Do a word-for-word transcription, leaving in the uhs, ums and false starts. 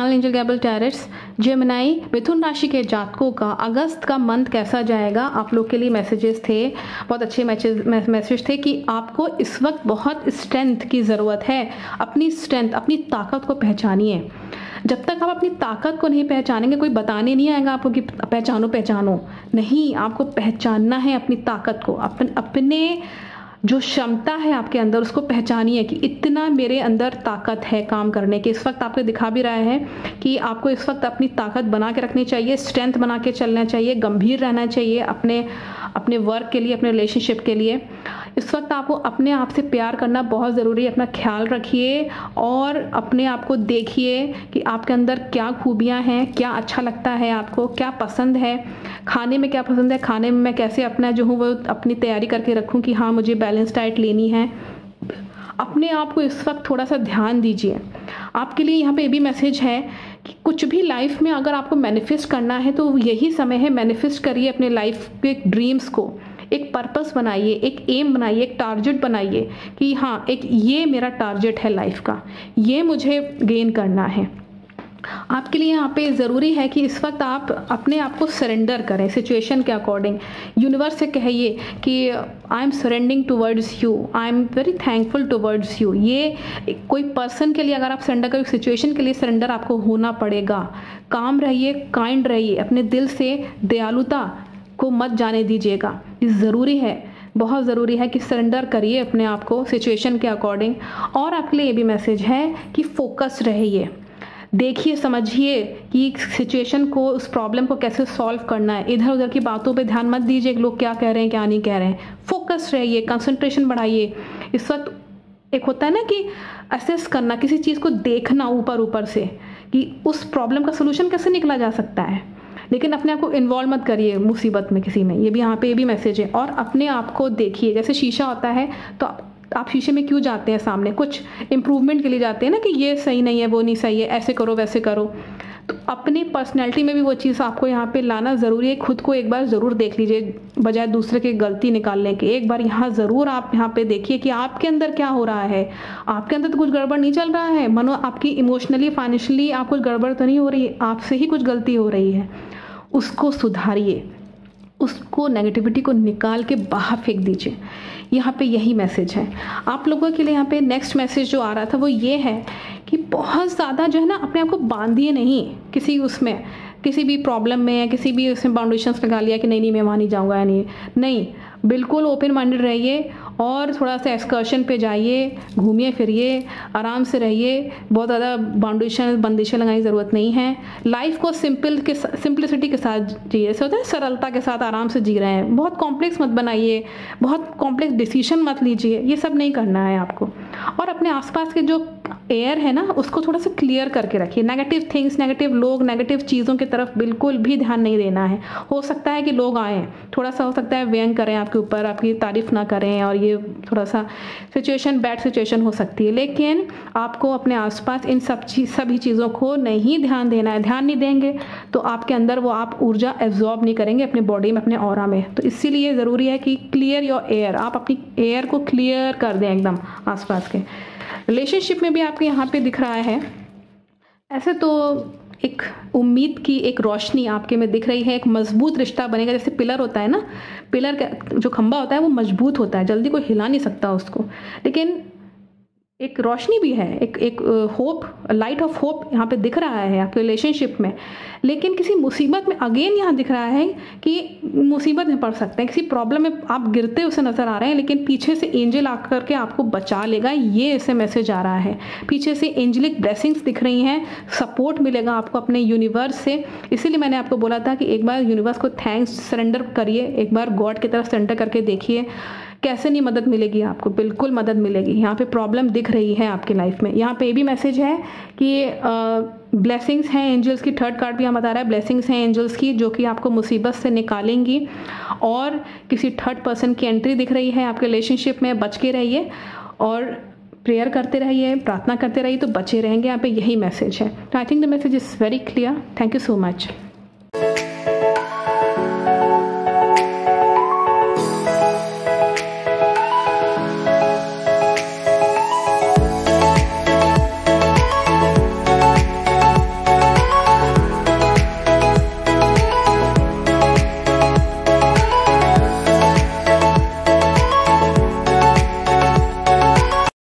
Phenol angel Gabriel tarots, Gemini मिथुन राशि के जातकों का अगस्त का मंथ कैसा जाएगा, आप लोग के लिए मैसेजेस थे, बहुत अच्छे मैसेज मैसेज थे कि आपको इस वक्त बहुत स्ट्रेंथ की ज़रूरत है। अपनी स्ट्रेंथ, अपनी ताकत को पहचानिए। जब तक आप अपनी ताकत को नहीं पहचानेंगे, कोई बताने नहीं आएगा आपको कि पहचानो पहचानो, नहीं, आपको पहचानना है अपनी ताकत को, अपन अपने जो क्षमता है आपके अंदर उसको पहचानिए कि इतना मेरे अंदर ताकत है काम करने की। इस वक्त आपको दिखा भी रहा है कि आपको इस वक्त अपनी ताकत बना के रखनी चाहिए, स्ट्रेंथ बना के चलना चाहिए, गंभीर रहना चाहिए अपने अपने वर्क के लिए, अपने रिलेशनशिप के लिए। इस वक्त आपको अपने आप से प्यार करना बहुत ज़रूरी है। अपना ख्याल रखिए और अपने आप को देखिए कि आपके अंदर क्या खूबियाँ हैं, क्या अच्छा लगता है आपको, क्या पसंद है, खाने में क्या पसंद है, खाने में मैं कैसे अपना जो हूँ वो अपनी तैयारी करके रखूँ कि हाँ मुझे बैलेंस डाइट लेनी है। अपने आप को इस वक्त थोड़ा सा ध्यान दीजिए। आपके लिए यहाँ पे ये भी मैसेज है कि कुछ भी लाइफ में अगर आपको मैनिफेस्ट करना है तो यही समय है, मैनिफेस्ट करिए अपने लाइफ के ड्रीम्स को, एक पर्पस बनाइए, एक एम बनाइए, एक टारगेट बनाइए कि हाँ एक ये मेरा टारगेट है लाइफ का, ये मुझे गेन करना है। आपके लिए यहाँ पे ज़रूरी है कि इस वक्त आप अपने आप को सरेंडर करें सिचुएशन के अकॉर्डिंग। यूनिवर्स से कहिए कि I am surrendering towards you, I am very thankful towards you. ये कोई पर्सन के लिए अगर आप सरेंडर करें, सिचुएशन के लिए सरेंडर आपको होना पड़ेगा। काम रहिए, काइंड रहिए, अपने दिल से दयालुता को मत जाने दीजिएगा। ये ज़रूरी है, बहुत ज़रूरी है कि सरेंडर करिए अपने आप को सिचुएशन के अकॉर्डिंग। और आपके लिए ये भी मैसेज है कि फोकस रहिए, देखिए समझिए कि सिचुएशन को, उस प्रॉब्लम को कैसे सॉल्व करना है। इधर उधर की बातों पे ध्यान मत दीजिए कि लोग क्या कह रहे हैं क्या नहीं कह रहे हैं। फोकस रहिए, कंसंट्रेशन बढ़ाइए। इस वक्त एक होता है ना कि असेस करना, किसी चीज़ को देखना ऊपर ऊपर से कि उस प्रॉब्लम का सोल्यूशन कैसे निकला जा सकता है, लेकिन अपने आप को इन्वॉल्व मत करिए मुसीबत में किसी में। ये भी यहाँ पे ये भी मैसेज है। और अपने आप को देखिए, जैसे शीशा होता है तो आप शीशे में क्यों जाते हैं सामने, कुछ इम्प्रूवमेंट के लिए जाते हैं ना कि ये सही नहीं है, वो नहीं सही है, ऐसे करो वैसे करो। तो अपनी पर्सनैलिटी में भी वो चीज़ आपको यहाँ पे लाना ज़रूरी है। खुद को एक बार ज़रूर देख लीजिए, बजाय दूसरे की गलती निकालने के। एक बार यहाँ ज़रूर आप यहाँ पे देखिए कि आपके अंदर क्या हो रहा है। आपके अंदर तो कुछ गड़बड़ नहीं चल रहा है, मानो आपकी इमोशनली फाइनेंशियली आप कुछ गड़बड़ तो नहीं हो रही, आपसे ही कुछ गलती हो रही है। उसको सुधारिए, उसको नेगेटिविटी को निकाल के बाहर फेंक दीजिए। यहाँ पे यही मैसेज है आप लोगों के लिए। यहाँ पे नेक्स्ट मैसेज जो आ रहा था वो ये है कि बहुत ज़्यादा जो है ना अपने आप को बांधिए नहीं किसी उसमें, किसी भी प्रॉब्लम में या किसी भी उसमें बाउंडेशंस लगा लिया कि नहीं नहीं मैं वहाँ नहीं जाऊँगा या नहीं नहीं बिल्कुल ओपन माइंडेड रहिए और थोड़ा सा एक्सकर्शन पे जाइए, घूमिए फिरिए, आराम से रहिए। बहुत ज़्यादा बाउंडेशन बंदिशें लगाने की ज़रूरत नहीं है। लाइफ को सिंपल के सिंपलिसिटी के साथ जिए, ऐसे होता है सरलता के साथ आराम से जी रहे हैं। बहुत कॉम्प्लेक्स मत बनाइए, बहुत कॉम्प्लेक्स डिसीजन मत लीजिए, ये सब नहीं करना है आपको। और अपने आसपास के जो एयर है ना उसको थोड़ा सा क्लियर करके रखिए। नेगेटिव थिंग्स, नेगेटिव लोग, नेगेटिव चीज़ों की तरफ बिल्कुल भी ध्यान नहीं देना है। हो सकता है कि लोग आएँ, थोड़ा सा हो सकता है व्यंग करें आपके ऊपर, आपकी तारीफ ना करें और ये थोड़ा सा सिचुएशन बैड सिचुएशन हो सकती है, लेकिन आपको अपने आसपास इन सब चीज सभी चीज़ों को नहीं ध्यान देना है। ध्यान नहीं देंगे तो आपके अंदर वो आप ऊर्जा एब्जॉर्ब नहीं करेंगे अपने बॉडी में, अपने ऑरा में। तो इसीलिए ज़रूरी है कि क्लियर योर एयर, आप अपनी एयर को क्लियर कर दें एकदम आसपास के। रिलेशनशिप में भी आपके यहाँ पे दिख रहा है ऐसे तो एक उम्मीद की एक रोशनी आपके में दिख रही है। एक मजबूत रिश्ता बनेगा, जैसे पिलर होता है ना, पिलर का जो खंभा होता है वो मजबूत होता है, जल्दी कोई हिला नहीं सकता उसको, लेकिन एक रोशनी भी है, एक एक होप, लाइट ऑफ होप यहाँ पे दिख रहा है आपके रिलेशनशिप में। लेकिन किसी मुसीबत में अगेन यहाँ दिख रहा है कि मुसीबत में पड़ सकते हैं, किसी प्रॉब्लम में आप गिरते उसे नज़र आ रहे हैं, लेकिन पीछे से एंजल आकर के आपको बचा लेगा, ये ऐसे मैसेज आ रहा है। पीछे से एंजलिक ब्लेसिंग्स दिख रही हैं, सपोर्ट मिलेगा आपको अपने यूनिवर्स से। इसीलिए मैंने आपको बोला था कि एक बार यूनिवर्स को थैंक्स सरेंडर करिए, एक बार गॉड की तरफ सरेंडर करके देखिए कैसे नहीं मदद मिलेगी आपको, बिल्कुल मदद मिलेगी। यहाँ पे प्रॉब्लम दिख रही है आपकी लाइफ में। यहाँ पे ये भी मैसेज है कि ब्लेसिंग्स हैं एंजल्स की, थर्ड कार्ड भी यहाँ बता रहा है ब्लेसिंग्स हैं एंजल्स की जो कि आपको मुसीबत से निकालेंगी। और किसी थर्ड पर्सन की एंट्री दिख रही है आपके रिलेशनशिप में, बच के रहिए और प्रेयर करते रहिए, प्रार्थना करते रहिए तो बचे रहेंगे। यहाँ पे यही मैसेज है। तो I think the message is very clear. Thank you so much.